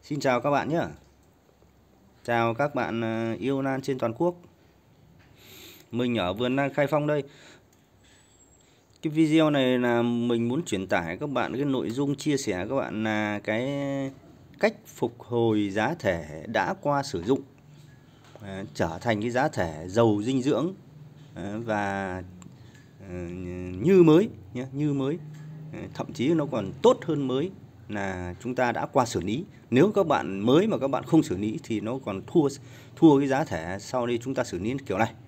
Xin chào các bạn nhé. Chào các bạn yêu lan trên toàn quốc. Mình ở vườn lan Khai Phong đây. Cái video này là mình muốn truyền tải các bạn cái nội dung chia sẻ các bạn là cái cách phục hồi giá thể đã qua sử dụng trở thành cái giá thể giàu dinh dưỡng và như mới nhé, như mới. Thậm chí nó còn tốt hơn mới là chúng ta đã qua xử lý. Nếu các bạn mới mà các bạn không xử lý thì nó còn thua cái giá thể sau đây chúng ta xử lý kiểu này.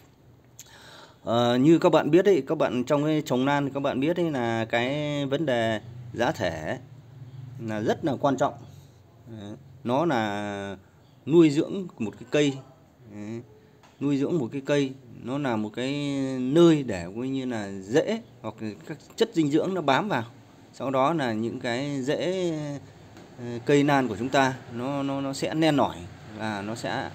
Như các bạn biết đấy, các bạn trong cái trồng lan các bạn biết đấy là cái vấn đề giá thể là rất là quan trọng. Nó là nuôi dưỡng một cái cây, nuôi dưỡng một cái cây nó là một cái nơi để coi như là rễ hoặc các chất dinh dưỡng nó bám vào. Sau đó là những cái rễ cây lan của chúng ta nó sẽ nen nổi và nó sẽ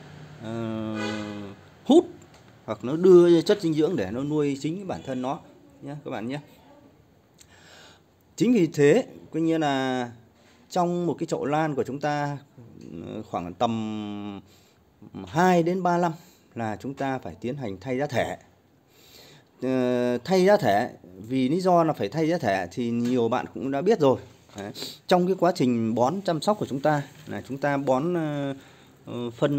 hút hoặc nó đưa chất dinh dưỡng để nó nuôi chính bản thân nó nhé các bạn nhé. Chính vì thế coi như là trong một cái chậu lan của chúng ta khoảng tầm 2 đến 3 năm là chúng ta phải tiến hành thay giá thể. Thay giá thể vì lý do là phải thay giá thể thì nhiều bạn cũng đã biết rồi. Trong cái quá trình bón chăm sóc của chúng ta là chúng ta bón phân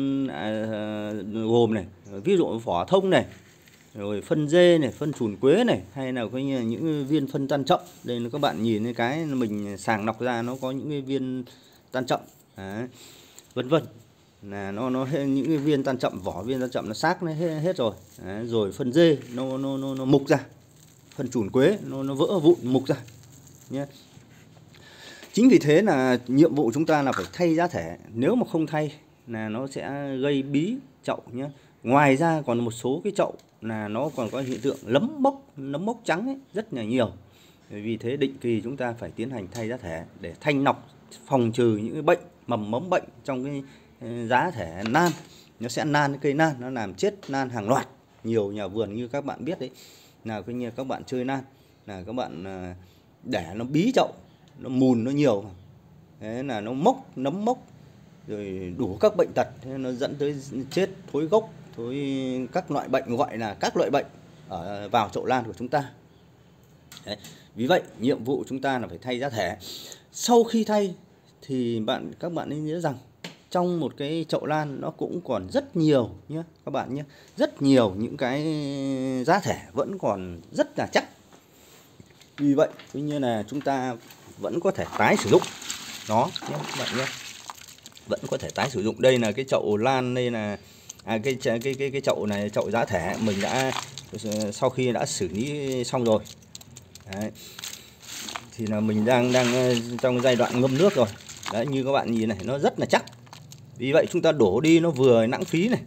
gồm này, ví dụ vỏ thông này, rồi phân dê này, phân trùn quế này, hay là coi như là những viên phân tan chậm. Đây là các bạn nhìn cái mình sàng lọc ra nó có những cái viên tan chậm, vân vân. Là nó những cái viên tan chậm, vỏ viên tan chậm nó xác nó hết rồi. Rồi phân dê nó mục ra, phân trùn quế nó vỡ vụn mục ra nhé. Chính vì thế là nhiệm vụ chúng ta là phải thay giá thể. Nếu mà không thay là nó sẽ gây bí chậu nhé. Ngoài ra còn một số cái chậu là nó còn có hiện tượng nấm mốc trắng ấy, rất là nhiều. Vì thế định kỳ chúng ta phải tiến hành thay giá thể để thanh lọc, phòng trừ những cái bệnh mầm mống bệnh trong cái giá thể lan. Nó sẽ nan cái cây lan, nó làm chết lan hàng loạt. Nhiều nhà vườn như các bạn biết đấy, là coi như các bạn chơi lan là các bạn để nó bí chậu, nó mùn nó nhiều, thế là nó nấm mốc rồi đủ các bệnh tật, thế nó dẫn tới chết, thối gốc, thối các loại bệnh, gọi là các loại bệnh ở vào chậu lan của chúng ta. Đấy. Vì vậy nhiệm vụ chúng ta là phải thay giá thể. Sau khi thay thì các bạn nên nhớ rằng trong một cái chậu lan nó cũng còn rất nhiều nhé các bạn nhé, rất nhiều những cái giá thể vẫn còn rất là chắc. Vì vậy tuy nhiên là chúng ta vẫn có thể tái sử dụng nó nhé các bạn nhé, vẫn có thể tái sử dụng. Đây là cái chậu lan, đây là cái chậu này, chậu giá thể mình đã sau khi đã xử lý xong rồi. Đấy. Thì là mình đang trong giai đoạn ngâm nước rồi. Đấy, như các bạn nhìn này, nó rất là chắc. Vì vậy chúng ta đổ đi nó vừa lãng phí này,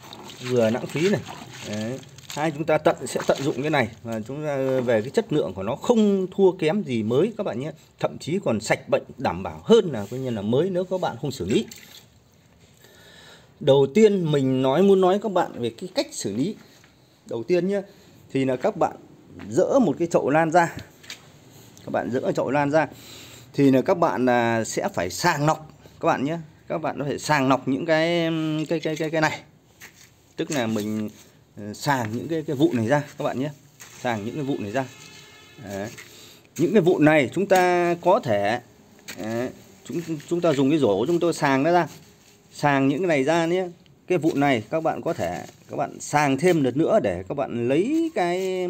Đấy. Hai chúng ta sẽ tận dụng cái này và chúng ta về cái chất lượng của nó không thua kém gì mới các bạn nhé, thậm chí còn sạch bệnh đảm bảo hơn là coi như là mới nếu các bạn không xử lý. Đầu tiên mình muốn nói các bạn về cái cách xử lý. Đầu tiên nhé, thì là các bạn dỡ một cái chậu lan ra. Các bạn dỡ chậu lan ra thì là các bạn sẽ phải sàng lọc các bạn nhé. Các bạn có thể sàng lọc những cái này. Tức là mình sàng những cái vụn này ra các bạn nhé. Sàng những cái vụn này ra. Đấy. Những cái vụn này chúng ta có thể chúng ta dùng cái rổ chúng tôi sàng nó ra. Sàng những cái này ra nhé. Cái vụn này các bạn có thể các bạn sàng thêm lượt nữa để các bạn lấy cái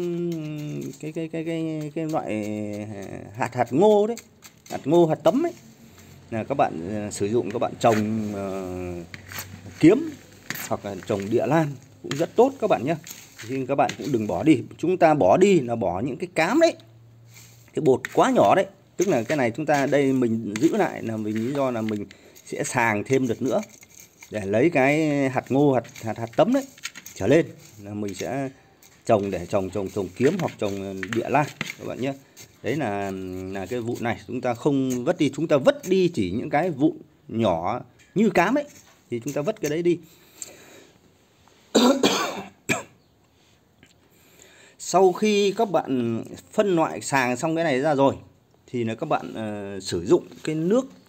loại hạt ngô đấy, hạt ngô, hạt tấm ấy, là các bạn sử dụng, các bạn trồng kiếm hoặc là trồng địa lan cũng rất tốt các bạn nhé. Nhưng các bạn cũng đừng bỏ đi. Chúng ta bỏ đi là bỏ những cái cám đấy, cái bột quá nhỏ đấy. Tức là cái này chúng ta đây mình giữ lại là mình lý do là mình sẽ sàng thêm lượt nữa để lấy cái hạt ngô, hạt tấm đấy trở lên là mình sẽ trồng để trồng kiếm hoặc trồng địa lan các bạn nhé. Đấy là cái vụn này chúng ta không vứt đi, chúng ta vứt đi chỉ những cái vụn nhỏ như cám ấy thì chúng ta vứt cái đấy đi. Sau khi các bạn phân loại sàng xong cái này ra rồi thì là các bạn sử dụng cái nước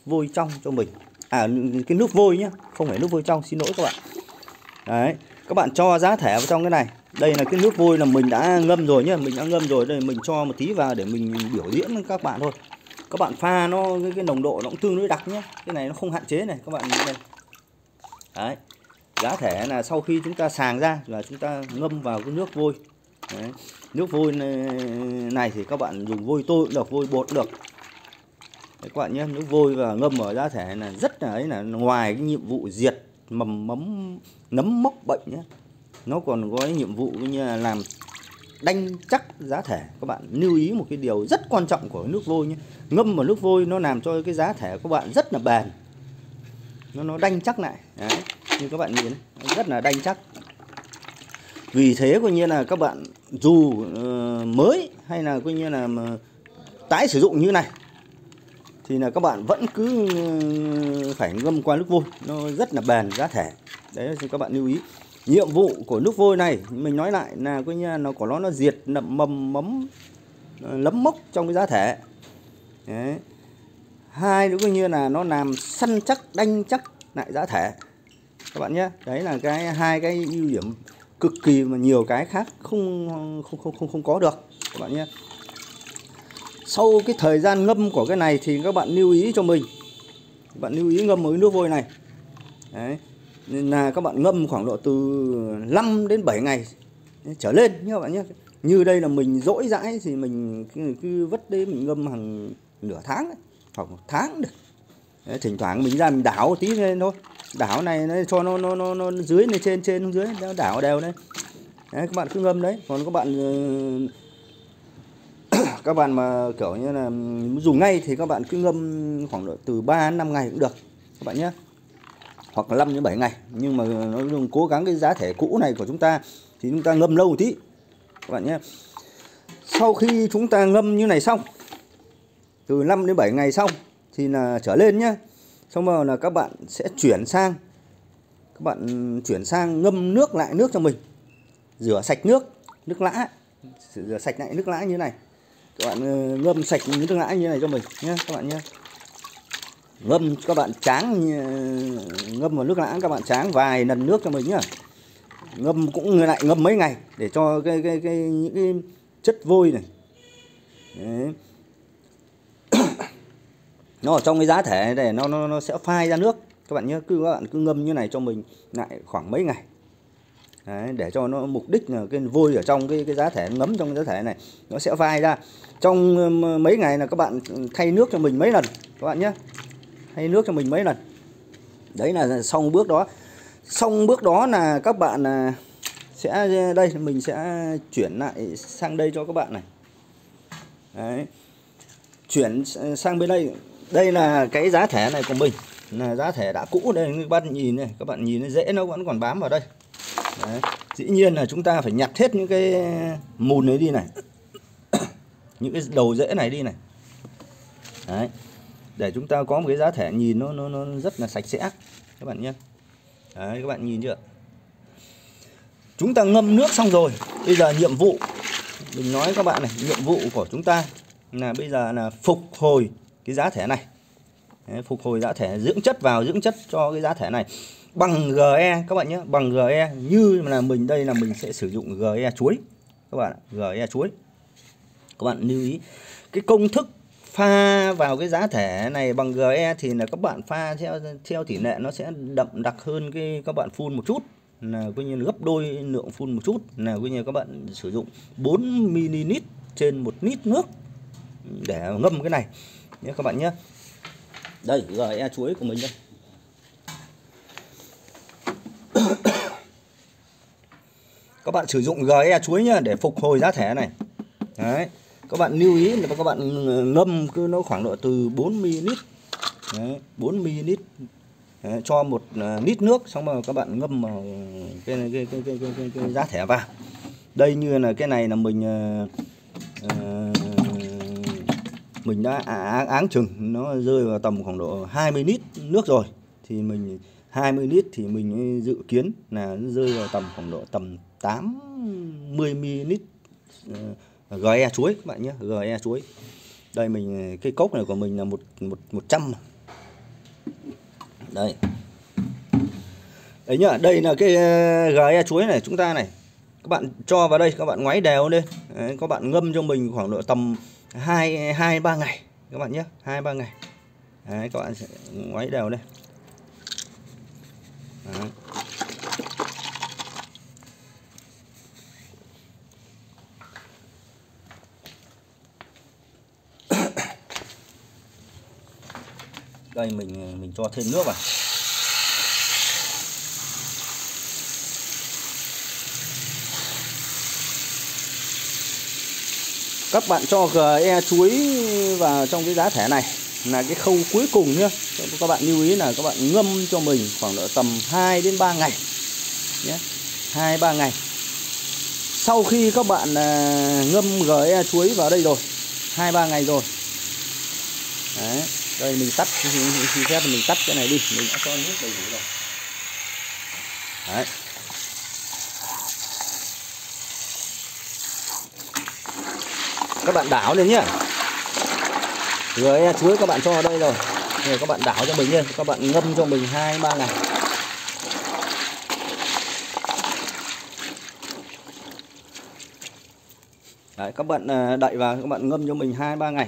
vôi trong cho mình. Cái nước vôi nhá, không phải nước vôi trong, xin lỗi các bạn. Đấy, các bạn cho giá thể vào trong cái này. Đây là cái nước vôi là mình đã ngâm rồi nhá, mình đã ngâm rồi. Đây mình cho một tí vào để mình biểu diễn với các bạn thôi. Các bạn pha nó cái nồng độ nó cũng tương đối đặc nhé. Cái này nó không hạn chế này, các bạn nhìn đây. Đấy. Giá thể là sau khi chúng ta sàng ra là chúng ta ngâm vào cái nước vôi. Đấy. Nước vôi này thì các bạn dùng vôi tôi cũng được, vôi bột cũng được. Đấy, các bạn nhé, nước vôi và ngâm ở giá thể là rất là ấy, là ngoài cái nhiệm vụ diệt mầm mống nấm mốc bệnh nhé, nó còn có cái nhiệm vụ như là làm đanh chắc giá thể. Các bạn lưu ý một cái điều rất quan trọng của nước vôi nhé. Ngâm vào nước vôi nó làm cho cái giá thể của bạn rất là bền, nó đanh chắc lại. Đấy, như các bạn nhìn đấy, rất là đanh chắc. Vì thế coi như là các bạn dù mới hay là coi như là tái sử dụng như này thì là các bạn vẫn cứ phải ngâm qua nước vôi, nó rất là bền giá thể. Đấy thì các bạn lưu ý. Nhiệm vụ của nước vôi này mình nói lại là coi như là nó của nó diệt mầm mống nấm mốc trong cái giá thể. Đấy. Hai nữa coi như là nó làm săn chắc đanh chắc lại giá thể các bạn nhé. Đấy là hai cái ưu điểm cực kỳ mà nhiều cái khác không có được các bạn nhé. Sau cái thời gian ngâm của cái này thì các bạn lưu ý cho mình, các bạn lưu ý ngâm với nước vôi này. Đấy, nên là các bạn ngâm khoảng độ từ 5 đến 7 ngày trở lên nhé các bạn nhé. Như đây là mình dỗi dãi thì mình cứ vất đấy, mình ngâm hàng nửa tháng đấy, hoặc 1 tháng được. Đấy, thỉnh thoảng mình ra mình đảo một tí lên thôi, đảo này nó cho nó dưới này, trên xuống dưới, nó đảo đều đây. Đấy, các bạn cứ ngâm đấy. Còn các bạn mà kiểu như là dùng ngay thì các bạn cứ ngâm khoảng độ từ 3 đến 5 ngày cũng được các bạn nhé, hoặc là 5 đến 7 ngày. Nhưng mà nó cố gắng cái giá thể cũ này của chúng ta thì chúng ta ngâm lâu một tí các bạn nhé. Sau khi chúng ta ngâm như này xong, từ 5 đến 7 ngày xong thì là trở lên nhé, xong rồi là các bạn sẽ chuyển sang ngâm nước lại nước cho mình, rửa sạch nước lã, rửa sạch lại nước lã như này. Các bạn ngâm sạch nước lã như này cho mình nhé các bạn nhé. Ngâm các bạn tráng, ngâm vào nước lã các bạn tráng vài lần nước cho mình nhá. Ngâm cũng lại ngâm mấy ngày để cho những cái chất vôi này đấy, nó ở trong cái giá thể này nó sẽ phai ra nước các bạn nhé. Các bạn cứ ngâm như này cho mình lại khoảng mấy ngày. Đấy, để cho nó mục đích là cái vôi ở trong cái giá thể ngấm trong cái giá thể này nó sẽ phai ra. Trong mấy ngày là các bạn thay nước cho mình mấy lần các bạn nhé, thay nước cho mình mấy lần. Đấy là xong bước đó. Xong bước đó là các bạn sẽ, đây mình sẽ chuyển lại sang đây cho các bạn này. Đấy, chuyển sang bên đây. Đây là cái giá thể này của mình, là giá thể đã cũ. Đây các bạn nhìn này, các bạn nhìn rễ nó vẫn còn bám vào đây. Đấy. Dĩ nhiên là chúng ta phải nhặt hết những cái mùn ấy đi này, những cái đầu rễ này đi này. Đấy, để chúng ta có một cái giá thể nhìn nó rất là sạch sẽ các bạn nhé. Đấy, các bạn nhìn chưa? Chúng ta ngâm nước xong rồi, bây giờ nhiệm vụ mình nói các bạn này, nhiệm vụ của chúng ta là bây giờ là phục hồi cái giá thể này. Đấy, phục hồi giá thể, dưỡng chất vào, dưỡng chất cho cái giá thể này bằng GE các bạn nhé, bằng GE. Như là mình đây là mình sẽ sử dụng GE chuối các bạn, GE chuối. Các bạn lưu ý cái công thức pha vào cái giá thể này bằng GE thì là các bạn pha theo tỷ lệ nó sẽ đậm đặc hơn các bạn phun một chút, là coi như là gấp đôi lượng phun một chút, là coi như các bạn sử dụng 4 ml trên 1 lít nước để ngâm cái này nhé các bạn nhé. Đây GE chuối của mình đây. Các bạn sử dụng GE chuối nhá để phục hồi giá thể này. Đấy, các bạn lưu ý là các bạn ngâm cứ nó khoảng độ từ 4 ml. Đấy, 4 ml. Đấy, cho 1 lít nước, xong rồi các bạn ngâm vào cái giá thể vào. Đây như là cái này là mình đã áng chừng nó rơi vào tầm khoảng độ 20 lít nước rồi, thì mình 20 lít thì mình dự kiến là nó rơi vào tầm khoảng độ 80 ml GE chuối các bạn nhé, GE chuối. Đây mình cái cốc này của mình là 100 Đây. Đấy nhá, đây là cái GE chuối này chúng ta này. Các bạn cho vào đây, các bạn ngoáy đều lên. Đấy, các bạn ngâm cho mình khoảng độ tầm 2-3 ngày các bạn nhé, 2-3 ngày. Đấy, các bạn sẽ ngoáy đều lên. Đấy. Đây mình cho thêm nước vào. Các bạn cho GE chuối vào trong cái giá thể này là cái khâu cuối cùng nhá. Các bạn lưu ý là các bạn ngâm cho mình khoảng độ tầm 2 đến 3 ngày nhé. 2-3 ngày. Sau khi các bạn ngâm GE chuối vào đây rồi, 2-3 ngày rồi. Đấy, đây mình tắt, xin phép mình tắt cái này đi, mình đã cho nước đầy đủ rồi. Đấy. Các bạn đảo lên nhé. GE chuối các bạn cho vào đây rồi. Rồi các bạn đảo cho mình lên, các bạn ngâm cho mình 2-3 ngày. Đấy, các bạn đậy vào, các bạn ngâm cho mình 2-3 ngày.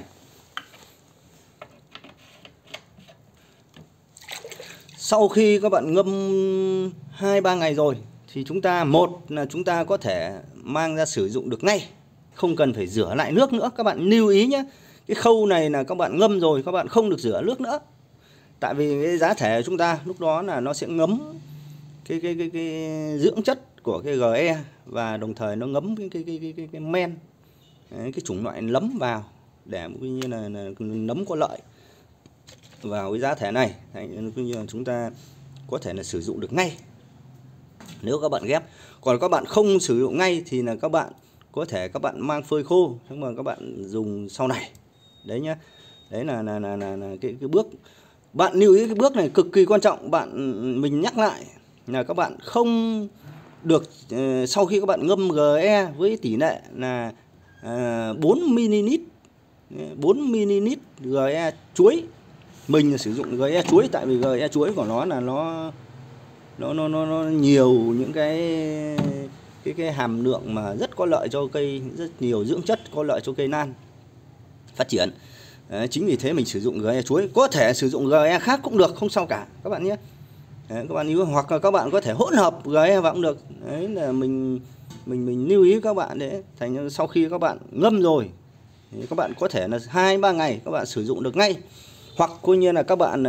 Sau khi các bạn ngâm 2-3 ngày rồi thì chúng ta, một là chúng ta có thể mang ra sử dụng được ngay, không cần phải rửa lại nước nữa. Các bạn lưu ý nhé, cái khâu này là các bạn ngâm rồi các bạn không được rửa nước nữa. Tại vì cái giá thể của chúng ta lúc đó là nó sẽ ngấm cái dưỡng chất của cái GE, và đồng thời nó ngấm cái men, cái chủng loại nấm vào, để cũng như là nấm có lợi vào cái giá thể này. Cũng như là chúng ta có thể là sử dụng được ngay nếu các bạn ghép. Còn các bạn không sử dụng ngay thì là các bạn có thể các bạn mang phơi khô, nhưng mà các bạn dùng sau này. Đấy nhá. Đấy là cái bước. Bạn lưu ý cái bước này cực kỳ quan trọng. Mình nhắc lại là các bạn không được sau khi các bạn ngâm GE với tỷ lệ là 4 ml 4 ml GE chuối. Mình sử dụng GE chuối tại vì GE chuối của nó là nó nhiều những cái hàm lượng mà rất có lợi cho cây, rất nhiều dưỡng chất có lợi cho cây lan phát triển. Đấy, chính vì thế mình sử dụng GE chuối. Có thể sử dụng GE khác cũng được, không sao cả các bạn nhé. Đấy, các bạn lưu, hoặc là các bạn có thể hỗn hợp GE vào cũng được. Đấy là mình lưu ý các bạn. Đấy, thành sau khi các bạn ngâm rồi thì các bạn có thể là 2-3 ngày các bạn sử dụng được ngay, hoặc coi như là các bạn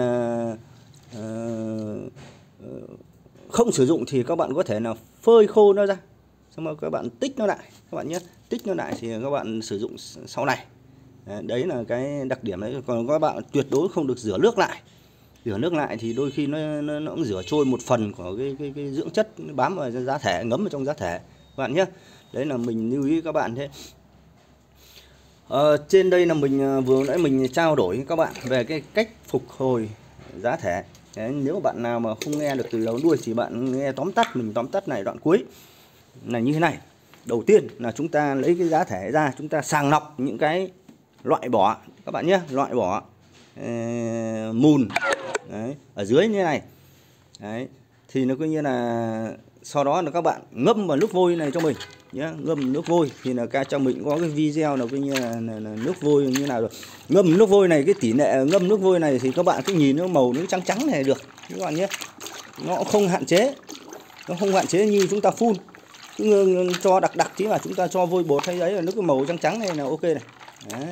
không sử dụng thì các bạn có thể là phơi khô nó ra, xong rồi các bạn tích nó lại các bạn nhé. Tích nó lại thì các bạn sử dụng sau này. Đấy là cái đặc điểm đấy. Còn các bạn tuyệt đối không được rửa nước lại. Rửa nước lại thì đôi khi nó cũng rửa trôi một phần của cái dưỡng chất bám vào giá thể, ngấm vào trong giá thể các bạn nhé. Đấy là mình lưu ý các bạn thế. Trên đây là mình vừa nãy mình trao đổi với các bạn về cái cách phục hồi giá thể. Đấy, nếu bạn nào mà không nghe được từ đầu đuôi thì bạn nghe tóm tắt, mình tóm tắt này đoạn cuối là như thế này. Đầu tiên là chúng ta lấy cái giá thể ra, chúng ta sàng lọc những cái loại bỏ các bạn nhé, loại bỏ mùn. Đấy, ở dưới như thế này. Đấy, thì nó coi như là sau đó là các bạn ngâm vào nước vôi này cho mình nhé. Ngâm nước vôi thì là cho mình có cái video là coi như là nước vôi như nào rồi. Ngâm nước vôi này, cái tỷ lệ ngâm nước vôi này thì các bạn cứ nhìn nó màu nó trắng trắng này được các bạn nhé. Nó không hạn chế, nó không hạn chế như chúng ta phun. Cứ cho đặc tí mà chúng ta cho vôi bột hay đấy là nước cái màu trắng trắng này là ok này. Đấy.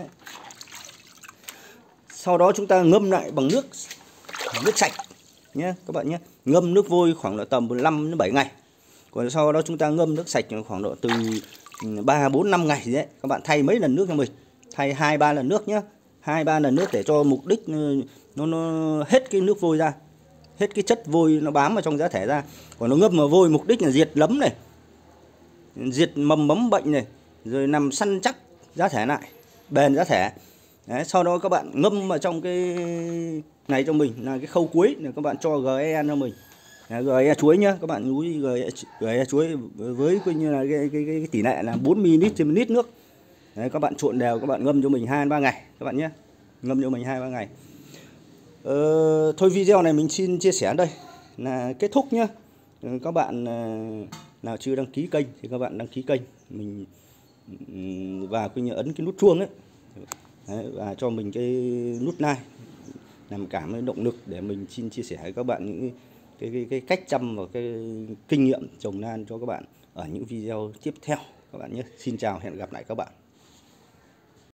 Sau đó chúng ta ngâm lại bằng nước sạch nhé các bạn nhé. Ngâm nước vôi khoảng độ tầm 5 đến 7 ngày. Còn sau đó chúng ta ngâm nước sạch khoảng độ từ 3, 4, 5 ngày gì đấy. Các bạn thay mấy lần nước cho mình. Thay 2-3 lần nước nhé. 2-3 lần nước để cho mục đích nó hết cái nước vôi ra. Hết cái chất vôi nó bám vào trong giá thể ra. Còn nó ngâm vào vôi mục đích là diệt nấm này, diệt mầm bệnh này, rồi làm săn chắc giá thể lại, bền giá thể. Đấy, sau đó các bạn ngâm vào trong cái này cho mình là cái khâu cuối là các bạn cho GE cho mình. GE chuối nhá, các bạn chú ý GE chuối với coi như là cái tỷ lệ là 4 ml trên 1 lít nước. Đấy, các bạn trộn đều, các bạn ngâm cho mình 2-3 ngày các bạn nhé. Ngâm cho mình 2-3 ngày. Thôi video này mình xin chia sẻ đây là kết thúc nhé. Các bạn nào chưa đăng ký kênh thì các bạn đăng ký kênh mình, và coi như ấn cái nút chuông ấy. Đấy, và cho mình cái nút like làm cảm cái động lực để mình xin chia sẻ với các bạn những cái cách chăm và cái kinh nghiệm trồng lan cho các bạn ở những video tiếp theo các bạn nhé. Xin chào, hẹn gặp lại các bạn.